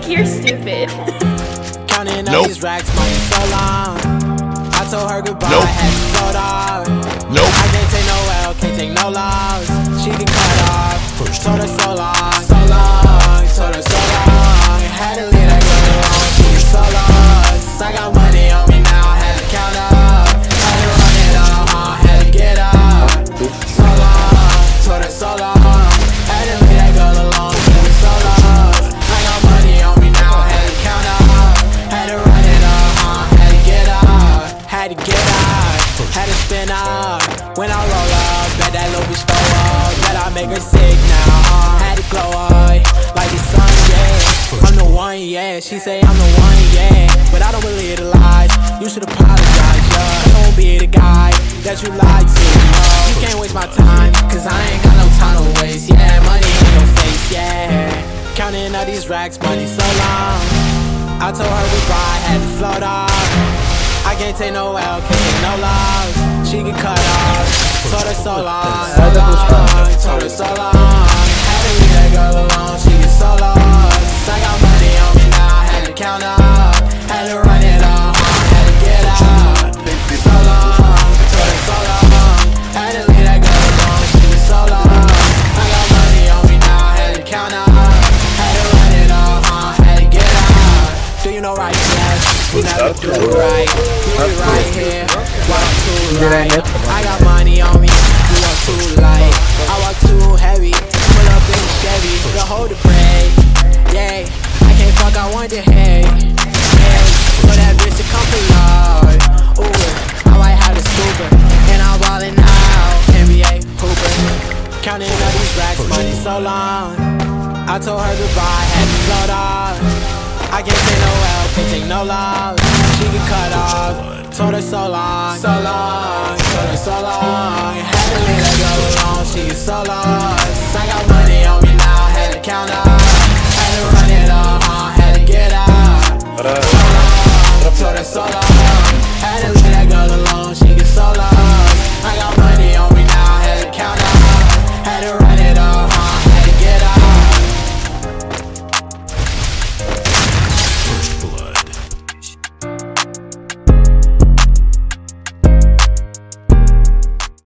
You're stupid. Counting all these racks, money so long. I told her goodbye, I had to slow down. I can't take no L, can't take no loss. She get cut off, told her so long, so long, told her so long. Had to leave that girl alone, she was so lost. I got money on me now, had to count up. Had to run it up, had to get up. So long, told her so long. Had to leave that girl alone, she was so lost. I got money on me now, had to count up. Had to run it up, had to get up. Had to get up, had to spin up. When I roll up, bet that little bitch throw up. Bet I make her sick now, had to glow up like the sun, yeah. I'm the one, yeah, she say I'm the one, yeah. But I don't believe the lies, you should apologize, yeah. I don't be the guy that you lied to, no. You can't waste my time, cause I ain't got no time to waste, yeah. Money in your face, yeah. Counting all these racks, money so long. I told her goodbye, had to float off. I can't take no L, can't take no loss. She get cut off, told her so long, so long, told her so long. Had to leave that girl alone, she get so lost. I got money on me now, had to count up. Had to run it up, had to get out. So long, told her so long. Had to leave that girl alone, she get so lost. I got money on me now, had to count up. Had to run it up, had to get out. Do you know right, yes? You never do it right. You be right here, walk too right. I got money on me, you walk too light. I walk too heavy, pull up in the Chevy, go hold the brake. Yeah, I can't fuck, I want the hay. Yeah, for that bitch to come for Lord. Ooh, I might have the stupid, and I'm ballin' out, NBA hooper. Counting all these racks, money so long. I told her goodbye, had to float off. I can't take no L, can't take no loss. She get cut off, told her so long, so long, told her so long. Had to leave that girl alone, she get so lost. I got money on me now, had to count up. Had to run it up, had to get out.